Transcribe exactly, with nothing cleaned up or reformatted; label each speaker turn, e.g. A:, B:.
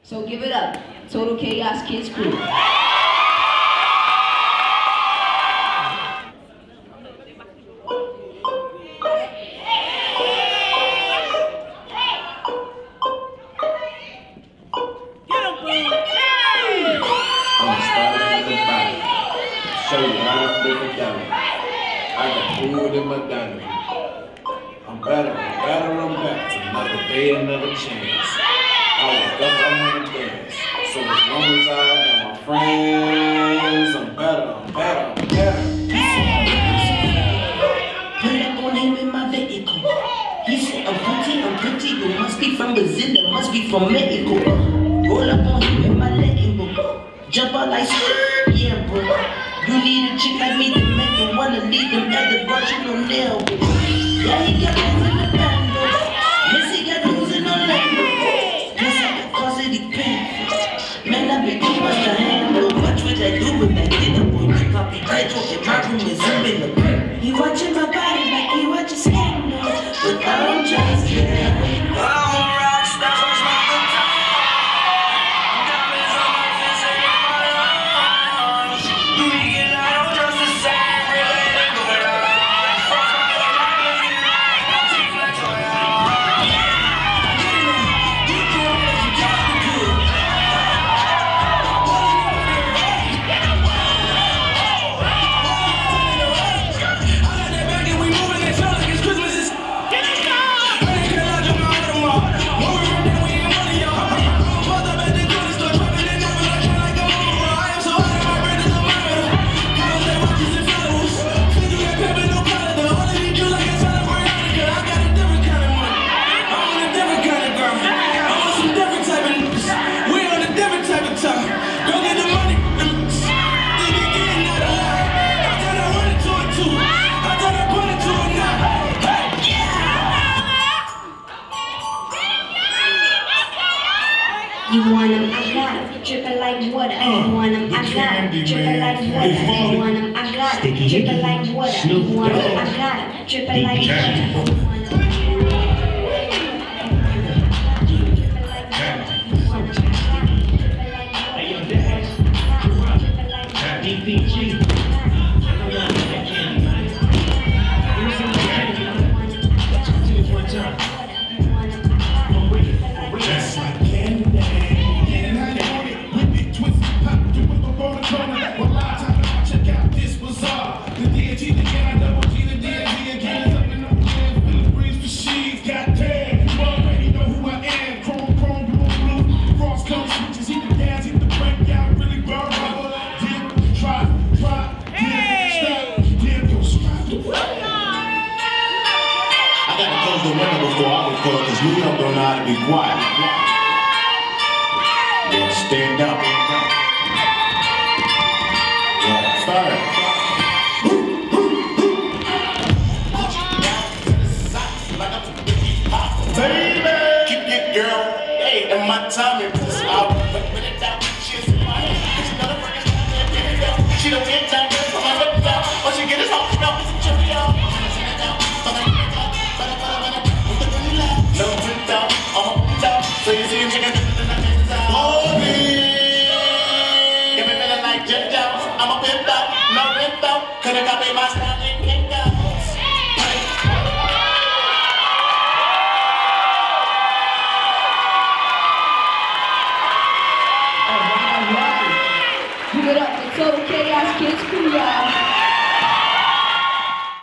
A: So give it up. Total Chaos Kidz Krew.
B: Show you how to flip it down. I got food in my dining room. I'm better, I'm better, I'm back. Another day, another chance. I woke up, I'm gonna dance. So as long as I got my friends, I'm better, I'm better, I'm better.
C: Pull up on him in my vehicle. He said, I'm pretty, I'm pretty. You must be from Brazil, you must be from Mexico. Roll up on him in my letting book. Jump out like skirt, yeah, bro. You need a chick like me to make you wanna leave them at the bar, you don't nail it. Yeah, he got those in the bando. Yes, he got those in Orlando. Yes, I got cause it depends. Man, I be too much to handle. Watch what I do with that dinner, boy. You copy retro in my room is up in the crib. He watching my body like he watching scandal. But I'm just kidding. I'm a rock star.
D: You want them, I got them, drippin' like water. You want them, I got them, drippin' like water. You want them, I got them, drippin' like water. You want them, I got them, drippin' like water.
B: Because New York don't know how to be quiet. Yeah, stand up. Yeah, fire. Baby, keep your girl, hey, and my time is out. But put it down, she's mine. It's another freaking time. She don't get time, but I put it down. All she get is hot milk, it's a Cheerio. No print down, I'm up down, so you see him shaking the hold me. Give me feeling like jet down, I'm a pimp down, no pimp down, couldn't copy my style and kick down.
A: Alright, give it up for Total Chaos Kidz Krew, y'all.